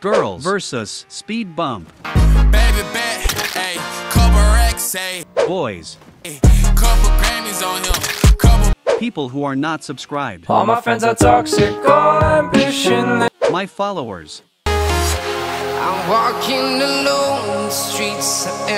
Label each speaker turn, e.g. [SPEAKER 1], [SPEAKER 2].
[SPEAKER 1] Girls versus speed bump.
[SPEAKER 2] Baby bet, ayy, couple racks, ayy.
[SPEAKER 1] Boys.
[SPEAKER 2] Couple Grammys on him, couple.
[SPEAKER 1] People who are not subscribed.
[SPEAKER 3] All my friends are toxic, all ambition.
[SPEAKER 1] My followers.
[SPEAKER 2] I'm walking alone the streets.